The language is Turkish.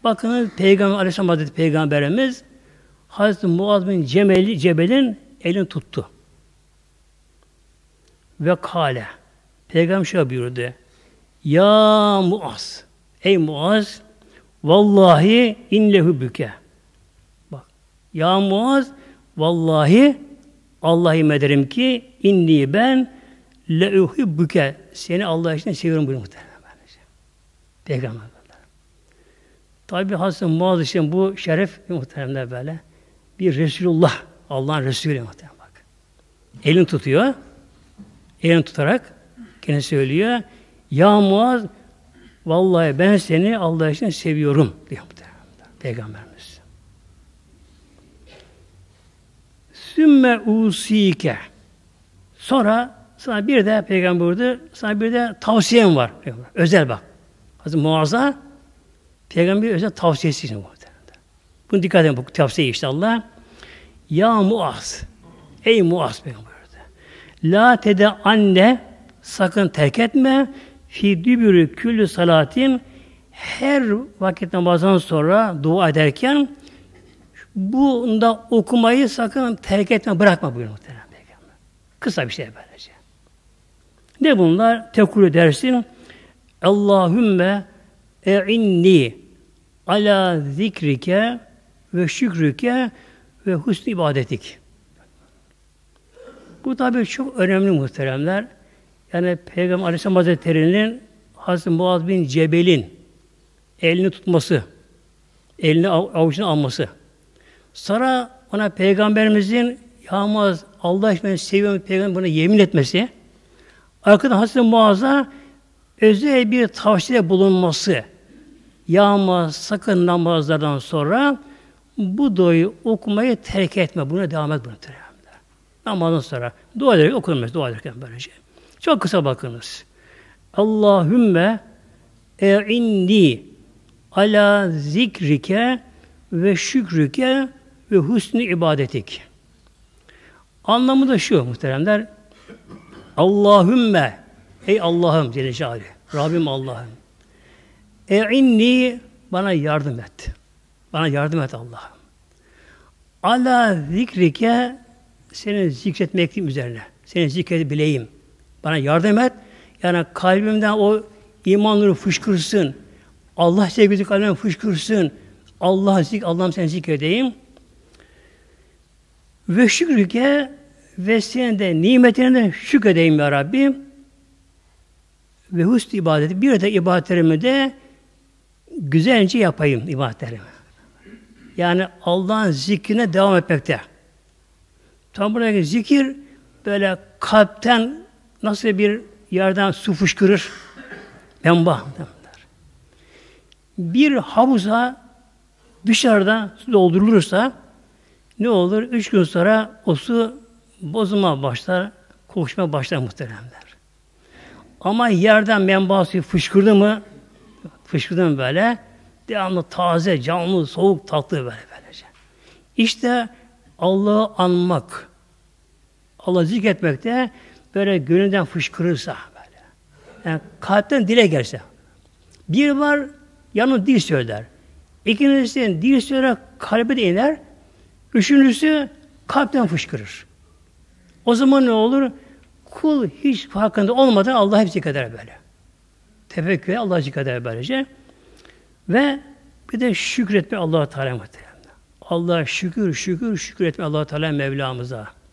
Bakın Peygamber Aleyhisselam Hazreti Peygamberimiz Hazreti Muaz bin Cebel'in elini tuttu. Ve kâle. Peygamber şöyle buyurdu. Ya Muaz. Ey Muaz. Vallahi innehu büke. Bak. Ya Muaz. Vallahi Allah'ım ederim ki inni ben leuhibbuke. Seni Allah için seviyorum buyuruyor muhtemelen. Peygamber. Tabi Hazreti Muaz için bu şeref muhtemelen böyle. Bir Resulullah. Allah'ın Resulü muhtemelen bak. Elini tutuyor. Elini tutarak kendisi söylüyor. Ya Muaz vallahi ben seni Allah için seviyorum diyor muhtemelen. Peygamberimiz. Sümme usike. Sonra sana bir de Peygamber buyurdu. Sana bir de tavsiyem var. Özel bak. Hazreti Muaz'a Peygamber özel tavsiyesi için bu. Bunu dikkat edin bu tavsiye işte Allah. Ya Muaz. Ey Muaz Peygamber buyurdu. La tede anne sakın terk etme fi dübürü küllü salatin her vakit namazdan sonra dua ederken bunda okumayı sakın terk etme, bırakma buyuruyor muhtemelen Peygamber. Kısa bir şey böylece. Ne bunlar? Tekul dersin. Allahümme e'inni ala zikrike ve şükrüke ve husn ibadetik. Bu tabi çok önemli muhteremler. Yani Peygamber Aleyhisselam Hazretleri'nin Hazreti Muaz bin Cebel'in elini tutması, elini avucuna alması. Sonra ona Peygamberimizin ya Muaz Allah için beni seviyorum Peygamber buna yemin etmesi. Arkadan Hazreti Muaz'a özel bir tavsiyede bulunması. Ya Muaz sakın namazlardan sonra bu duayı okumayı terk etme. Buna devam et. Namazdan sonra dua ederek okunmaz. Dua ederken böylece. Çok kısa bakınız. Allahümme e'inni ala zikrike ve şükrüke ve husnü ibadetik. Anlamı da şu muhteremler. Allahümme ey Allah'ım Celle Celaluhu. Rabbim Allah'ım. E'inni bana yardım et. Bana yardım et Allah'ım. Ala zikrike seni zikretmek üzerine. Seni zikredebileyim. Bana yardım et. Yani kalbimden o iman nuru fışkırsın. Allah sevgisi kalbimden fışkırsın. Allah'ım seni zikredeyim. Ve şükrüke ve senin de nimetine de şükredeyim ya Rabbi. Ve husn ibadeti. Bir de ibadetlerimi de güzelce yapayım ibadetlerimi. Yani Allah'ın zikrine devam etmekte. Tam buradaki zikir böyle kalpten nasıl bir yerden su fışkırır? Menba. Bir havuza dışarıda su doldurulursa ne olur? 3 gün sonra o su bozulma başlar, kokuşma başlar muhteremler. Ama yerden menba suyu fışkırdı mı böyle devamlı taze, canlı, soğuk, tatlı böylece. İşte Allah'ı anmak, Allah'ı zikretmek de böyle gönülden fışkırırsa böyle. Yani kalpten dile gelse. Bir var yanı dil söyler. İkincisi dil söyler kalbe de iner. Üçüncüsü kalpten fışkırır. O zaman ne olur? Kul hiç farkında olmadan Allah'ı hep zikreder böyle. Tefekkür Allah'ı zikreder böylece. Ve bir de şükretme Allah-u Teala muhtemelen. Allah'a şükür etme Allah-u Teala Mevlamıza.